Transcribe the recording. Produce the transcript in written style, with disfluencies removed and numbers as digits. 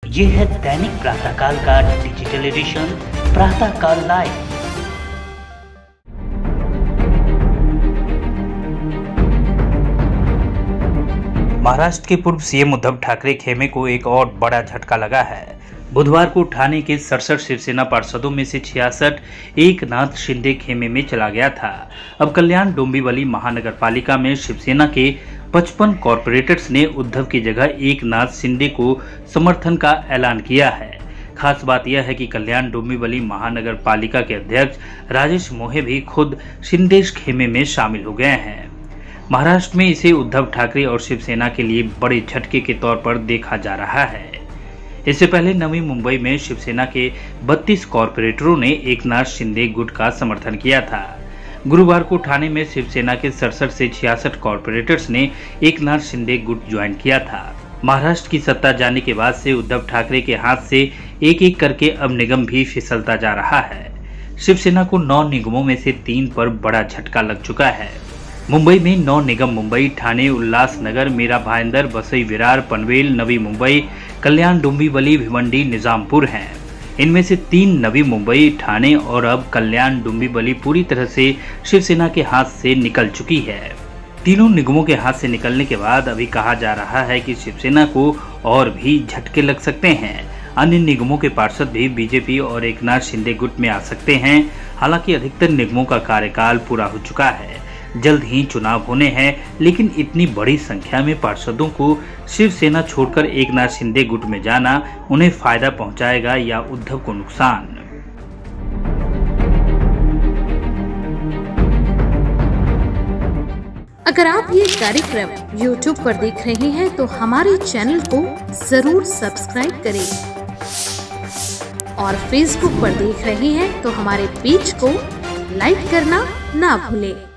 ये है दैनिक प्रातःकाल का digital edition Pratahkal live. Maharashtra के पूर्व सीएम उद्धव ठाकरे खेमे को एक और बड़ा झटका लगा है। बुधवार को ठाणे के 67 शिवसेना पार्षदों में से 66 एकनाथ शिंदे खेमे में चला गया था। अब कल्याण डोंबिवली महानगर पालिका में शिवसेना के 55 कॉर्पोरेटर्स ने उद्धव की जगह एकनाथ शिंदे को समर्थन का ऐलान किया है। खास बात यह है कि कल्याण डोंबिवली महानगर पालिका के अध्यक्ष राजेश मोहे भी खुद शिंदेश खेमे में शामिल हो गए हैं। महाराष्ट्र में इसे उद्धव ठाकरे और शिवसेना के लिए बड़े झटके के तौर पर देखा जा रहा है। इससे पहले नवी मुंबई में शिवसेना के 32 कॉर्पोरेटरों ने एकनाथ शिंदे गुट का समर्थन किया था। गुरुवार को ठाणे में शिवसेना के 67 से 66 कॉर्पोरेटर्स ने एकनाथ शिंदे गुट ज्वाइन किया था। महाराष्ट्र की सत्ता जाने के बाद से उद्धव ठाकरे के हाथ से एक एक करके अब निगम भी फिसलता जा रहा है। शिवसेना को 9 निगमों में से 3 पर बड़ा झटका लग चुका है। मुंबई में 9 निगम मुंबई, ठाणे, उल्लासनगर, मीरा भाईंदर, वसई विरार, पनवेल, नवी मुंबई, कल्याण डोंबिवली, भिवंडी, निजामपुर हैं। इनमें से 3 नवी मुंबई, ठाणे और अब कल्याण डोंबिवली पूरी तरह से शिवसेना के हाथ से निकल चुकी है। तीनों निगमों के हाथ से निकलने के बाद अभी कहा जा रहा है कि शिवसेना को और भी झटके लग सकते हैं। अन्य निगमों के पार्षद भी बीजेपी और एकनाथ शिंदे गुट में आ सकते हैं। हालांकि अधिकतर निगमों का कार्यकाल पूरा हो चुका है, जल्द ही चुनाव होने हैं, लेकिन इतनी बड़ी संख्या में पार्षदों को शिवसेना छोड़कर एकनाथ शिंदे गुट में जाना उन्हें फायदा पहुंचाएगा या उद्धव को नुकसान? अगर आप ये कार्यक्रम YouTube पर देख रहे हैं तो हमारे चैनल को जरूर सब्सक्राइब करें और Facebook पर देख रहे हैं तो हमारे पेज को लाइक करना ना भूलें।